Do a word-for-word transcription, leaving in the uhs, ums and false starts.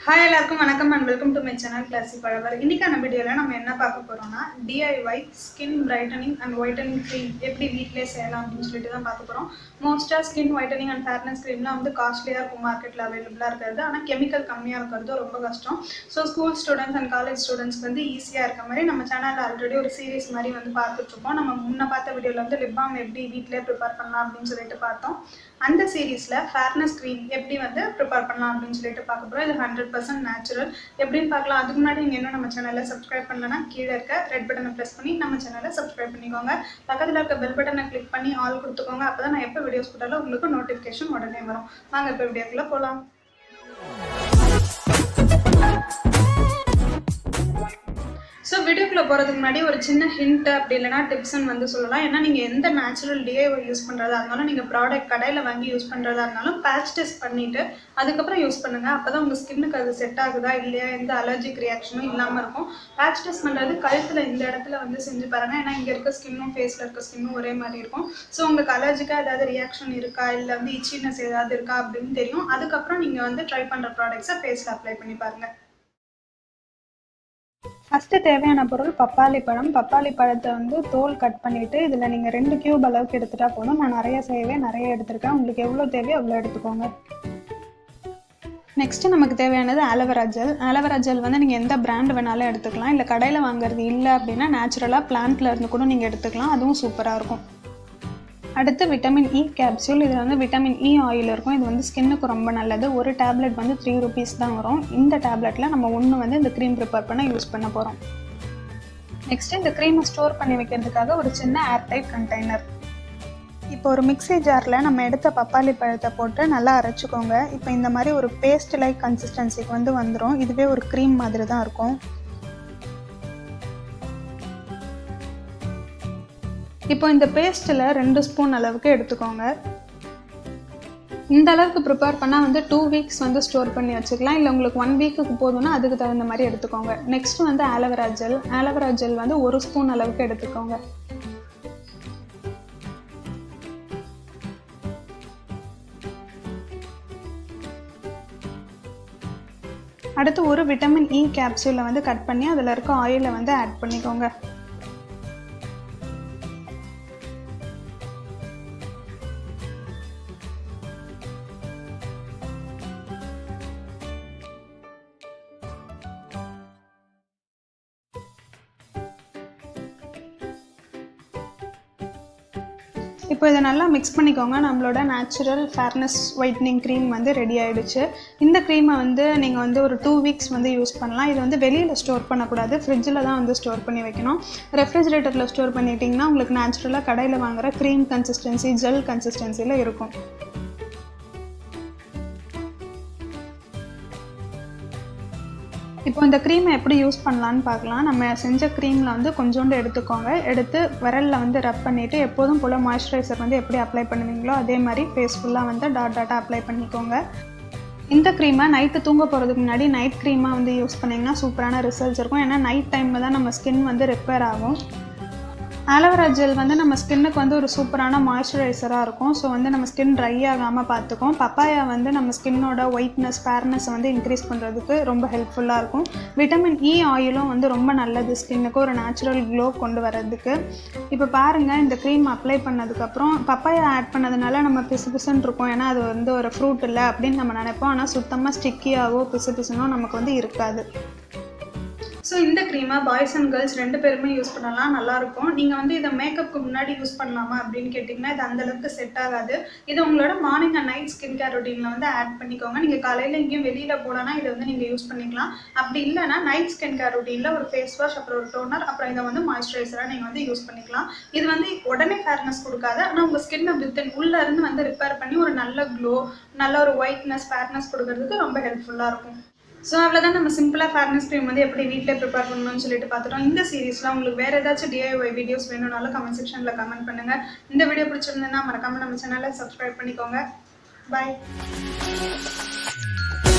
Hi எல்லாருக்கும் வணக்கம் and welcome to my channel Classic Forever. இன்னைக்கான வீடியோல நம்ம என்ன பார்க்க போறோம்னா D I Y skin brightening and whitening cream எப்படி வீட்லயே செய்யலாம் அப்படினு சொல்லிட்டு தான் பார்க்க போறோம். மோஸ்டா skin whitening and fairness creamலாம் வந்து காஸ்ட்லியா இருக்கும் மார்க்கெட்ல அவேilable-ஆ இருக்குது. ஆனா கெமிக்கல் கம்மியா இருக்குது ரொம்ப கஷ்டம். So school students and college ஸ்டூடண்ட்ஸ்க்கு வந்து ஈஸியா இருக்க மாதிரி நம்ம சேனல்ல ஆல்ரெடி ஒரு சீரிஸ் மாதிரி வந்து பார்த்துட்டு இருக்கோம். நம்ம முன்ன பார்த்த வீடியோல வந்து லிப் பாம் எப்படி வீட்லயே prepare பண்ணலாம் அப்படினு சொல்லிட்டு பார்த்தோம். அந்த சீரிஸ்ல fairness cream எப்படி வந்து prepare பண்ணலாம் அப்படினு சொல்லிட்டு பார்க்க போறோம். இது one hundred percent natural. எப்படின்னு பார்க்கலாம். அதுக்கு முன்னாடி நீங்க இன்னும் நம்ம சேனலை சப்ஸ்கிரைப் பண்ணலனா கீழ இருக்க ரெட் பட்டனை பிரஸ் பண்ணி நம்ம சேனலை சப்ஸ்கிரைப் பண்ணிக்கோங்க. பக்கத்துல இருக்க பெல் பட்டனை கிளிக் பண்ணி ஆல் கொடுத்துக்கோங்க. அப்பதான் நான் எப்ப வீடியோஸ் போட்டாலும் உங்களுக்கு நோட்டிஃபிகேஷன் உடனே வரும். வாங்க இப்ப வீடியோக்குள்ள போலாம். So வீடியோக்குள்ள போறதுக்கு முன்னாடி ஒரு சின்ன ஹிண்ட் அப்படி இல்லனா டிப்ஸ் வந்து சொல்லலாம். ஏன்னா நீங்க எந்த natural D I Y use பண்றதா இருந்தாலும் நீங்க ப்ராடக்ட் கடையில வாங்கி யூஸ் பண்றதா இருந்தாலும் பேட்ச் டெஸ்ட் பண்ணிட்டு அதுக்கு அப்புறம் யூஸ் பண்ணுங்க. அப்பதான் உங்க ஸ்கின்னுக்கு அது செட் ஆகுதா இல்லையா எந்த அலர்ஜிக் ரியாக்ஷனும் இல்லாம இருக்கும். பேட்ச் டெஸ்ட் பண்றது கழுத்துல இந்த இடத்துல வந்து செஞ்சு பாருங்க. ஏன்னா இங்க இருக்க ஸ்கின்னும் ஃபேஸ்ல இருக்க ஸ்கின்னும் ஒரே மாதிரி இருக்கும். சோ உங்களுக்கு அலர்ஜிக்கா ஏதாவது ரியாக்ஷன் இருக்கா இல்ல வந்து இச்சினஸ் ஏதாவது இருக்கா அப்படின்னு தெரியும். அதுக்கு அப்புறம் நீங்க வந்து ட்ரை பண்ற ப்ராடக்ட்ஸை ஃபேஸ்ல அப்ளை பண்ணி பாருங்க. ஃபர்ஸ்ட் தேவையான பொருள் பப்பாளி பழம். பப்பாளி பழத்தை வந்து தோல் கட் பண்ணிட்டு இதுல நீங்க ரெண்டு கியூப் அளவுக்கு எடுத்துட்டா போதும். நான் நிறைய செய்வேன் நிறைய எடுத்திருக்கேன். உங்களுக்கு எவ்வளவு தேவையோ அவ்வளவு எடுத்துக்கோங்க. நெக்ஸ்ட் நமக்கு தேவையானது ஆலோவேரா ஜெல். ஆலோவேரா ஜெல் வந்து நீங்க எந்த பிராண்ட் வேணாலும் எடுத்துக்கலாம். இல்ல கடையில வாங்குறது இல்லை அப்படின்னா நேச்சுரலா பிளான்ட்ல இருந்து கூட நீங்க எடுத்துக்கலாம். அதுவும் சூப்பரா இருக்கும். அடுத்து விட்டமின் இ கேப்சூல். இதில் வந்து விட்டமின் இ ஆயில் இருக்கும். இது வந்து ஸ்கின்னுக்கு ரொம்ப நல்லது. ஒரு டேப்லெட் வந்து த்ரீ ருபீஸ் தான் வரும். இந்த டேப்லெட்டில் நம்ம ஒன்று வந்து இந்த க்ரீம் ப்ரிப்பேர் பண்ண யூஸ் பண்ண போகிறோம். நெக்ஸ்ட் இந்த க்ரீமை ஸ்டோர் பண்ணி வைக்கிறதுக்காக ஒரு சின்ன ஏர்டைட் கண்டெய்னர். இப்போ ஒரு மிக்ஸி ஜாரில் நம்ம எடுத்த பப்பாளி பழத்தை போட்டு நல்லா அரைச்சிக்கோங்க. இப்போ இந்த மாதிரி ஒரு பேஸ்ட் லைக் கன்சிஸ்டன்சிக்கு வந்து வந்துடும். இதுவே ஒரு க்ரீம் மாதிரி தான் இருக்கும். இப்போ இந்த பேஸ்ட்டில் ரெண்டு ஸ்பூன் அளவுக்கு எடுத்துக்கோங்க. இந்த அளவுக்கு ப்ரிப்பேர் பண்ணால் வந்து டூ வீக்ஸ் வந்து ஸ்டோர் பண்ணி வச்சுக்கலாம். இல்லை உங்களுக்கு ஒன் வீக்குக்கு போதும்னா அதுக்கு தகுந்த மாதிரி எடுத்துக்கோங்க. நெக்ஸ்ட் வந்து ஆலோவேரா ஜெல். ஆலோவேரா ஜெல் வந்து ஒரு ஸ்பூன் அளவுக்கு எடுத்துக்கோங்க. அடுத்து ஒரு விட்டமின் இ கேப்சூலை வந்து கட் பண்ணி அதில் இருக்க ஆயிலை வந்து ஆட் பண்ணிக்கோங்க. இப்போ இதை நல்லா மிக்ஸ் பண்ணிக்கோங்க. நம்மளோட நேச்சுரல் ஃபேர்னஸ் ஒயிட்னிங் க்ரீம் வந்து ரெடி ஆகிடுச்சு. இந்த க்ரீமை வந்து நீங்கள் வந்து ஒரு டூ வீக்ஸ் வந்து யூஸ் பண்ணலாம். இது வந்து வெளியில் ஸ்டோர் பண்ணக்கூடாது. ஃப்ரிட்ஜில் தான் வந்து ஸ்டோர் பண்ணி வைக்கணும். ரெஃப்ரிஜிரேட்டரில் ஸ்டோர் பண்ணிட்டிங்கன்னா உங்களுக்கு நேச்சுரலாக கடையில் வாங்குகிற க்ரீம் கன்சிஸ்டன்சி ஜெல் கன்சிஸ்டன்சியில் இருக்கும். இப்போ இந்த க்ரீமை எப்படி யூஸ் பண்ணலான்னு பார்க்கலாம். நம்ம செஞ்ச க்ரீமில் வந்து கொஞ்சோண்டு எடுத்துக்கோங்க. எடுத்து விரலில் வந்து ரப் பண்ணிவிட்டு எப்போதும் போல் மாய்ஸ்சரைசர் வந்து எப்படி அப்ளை பண்ணுவீங்களோ அதே மாதிரி ஃபேஸ் ஃபுல்லாக வந்து டாட் டாட்டாக அப்ளை பண்ணிக்கோங்க. இந்த க்ரீமை நைட்டு தூங்க போகிறதுக்கு முன்னாடி நைட் க்ரீமாக வந்து யூஸ் பண்ணிங்கன்னா சூப்பரான ரிசல்ட்ஸ் இருக்கும். ஏன்னா நைட் டைமில் தான் நம்ம ஸ்கின் வந்து ரிப்பேர் ஆகும். ஆலோவேரா ஜெல் வந்து நம்ம ஸ்கின்னுக்கு வந்து ஒரு சூப்பரான மாய்ஸ்சரைசராக இருக்கும். ஸோ வந்து நம்ம ஸ்கின் ட்ரை ஆகாமல் பார்த்துக்கும். பப்பாயா வந்து நம்ம ஸ்கின்னோட ஒயிட்னஸ் ஃபேர்னஸ் வந்து இன்க்ரீஸ் பண்ணுறதுக்கு ரொம்ப ஹெல்ப்ஃபுல்லாக இருக்கும். விட்டமின் இ ஆயிலும் வந்து ரொம்ப நல்லது ஸ்கின்னுக்கு ஒரு நேச்சுரல் க்ளோ கொண்டு வரதுக்கு. இப்போ பாருங்கள் இந்த க்ரீம் அப்ளை பண்ணதுக்கப்புறம் பப்பாயா ஆட் பண்ணதுனால நம்ம பிசு பிசுன்னு இருக்கும். ஏன்னா அது வந்து ஒரு ஃப்ரூட் இல்லை அப்படின்னு நம்ம நினைப்போம். ஆனால் சுத்தமாக ஸ்டிக்கியாகவோ பிசு பிசுனோ நமக்கு வந்து இருக்காது. ஸோ இந்த க்ரீமை பாய்ஸ் அண்ட் கேர்ள்ஸ் ரெண்டு பேருமே யூஸ் பண்ணலாம். நல்லாயிருக்கும். நீங்கள் வந்து இதை மேக்கப்புக்கு முன்னாடி யூஸ் பண்ணலாமா அப்படின்னு கேட்டிங்கன்னா இது அந்தளவுக்கு செட் ஆகாது. இது உங்களோட morning and night skin care ரொட்டீனில் வந்து ஆட் பண்ணிக்கோங்க. நீங்கள் காலையில் எங்கேயும் வெளியில் போனா இதை வந்து நீங்கள் யூஸ் பண்ணிக்கலாம். அப்படி இல்லைனா நைட் ஸ்கின் கேர் ரொட்டீனில் ஒரு ஃபேஸ் வாஷ் அப்புறம் ஒரு டோனர் அப்புறம் இதை வந்து மாய்ஸ்சரைசராக நீங்கள் வந்து யூஸ் பண்ணிக்கலாம். இது வந்து உடனே ஃபேர்னஸ் கொடுக்காது. ஆனால் உங்கள் ஸ்கின்னை வித்தின் உள்ளேருந்து வந்து ரிப்பேர் பண்ணி ஒரு நல்ல க்ளோ நல்ல ஒரு ஒயிட்னஸ் ஃபேர்னஸ் கொடுக்கறதுக்கு ரொம்ப ஹெல்ப்ஃபுல்லாக இருக்கும். ஸோ அவ்வளோதான் நம்ம சிம்பிளாக ஃபேர்னஸ் க்ரீம் வந்து எப்படி வீட்டில் ப்ரிப்பேர் பண்ணணும்னு சொல்லிட்டு பார்த்துட்டோம். இந்த சீரீஸில் உங்களுக்கு வேறு ஏதாச்சும் D I Y வீடியோஸ் வேணும்னாலும் கமெண்ட் செக்ஷனில் கமெண்ட் பண்ணுங்கள். இந்த வீடியோ பிடிச்சிருந்ததுன்னா மறக்காமல் நம்ம சேனலை சப்ஸ்கிரைப் பண்ணிக்கோங்க. பாய்.